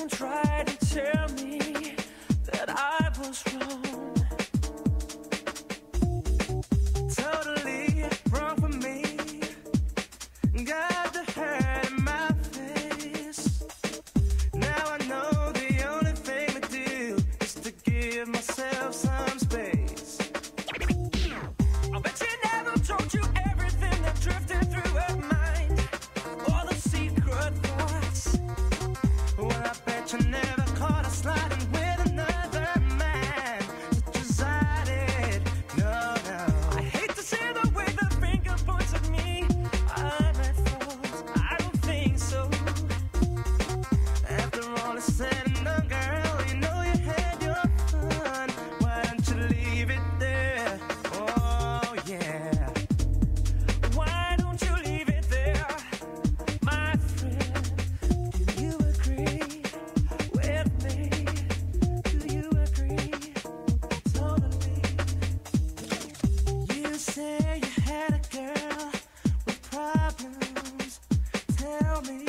try to tell me that I was wrong. Totally wrong for me. Got the hurt in my face. Now I know the only thing to do is to give myself some space. I bet she never told you everything that drifted through her mind. All the secret thoughts. Well, I bet you never caught her sliding with another man. Such as I did. No, no. I hate to see the way the finger points at me. I'm at fault. I don't think so. After all is said and done, girl, you know you had your fun. Why don't you leave it there? Oh, yeah. Why don't you leave it there, my friend? Do you agree with me? Do you agree? Totally. You say you had a girl with problems. Tell me,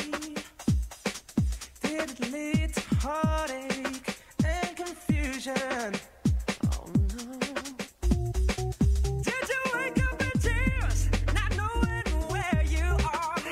did it lead to heartache and confusion? Oh no. Did you wake up in tears, not knowing where you are?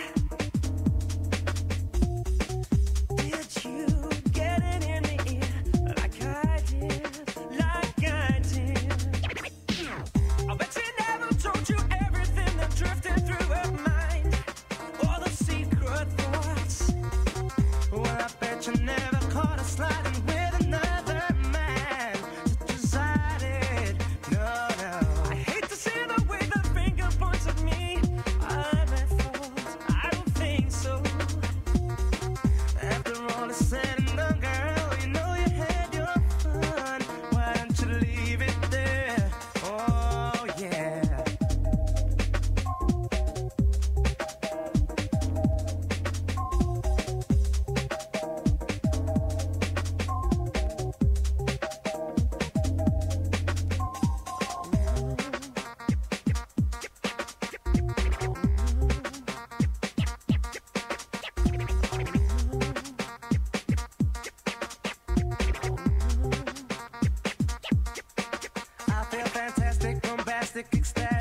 Did you get it in the ear like I did, like I did? I bet she never told you everything that drifted through her mind. All the secret thoughts. Well, I bet you never caught her sliding with another man. Such as I did. No, no. I hate to see the way the finger points at me. I'm at fault. I don't think so. After all is said and done, girl, you know you had your fun. Why don't you leave it there? Oh, yeah. I feel fantastic, bombastic, ecstatic.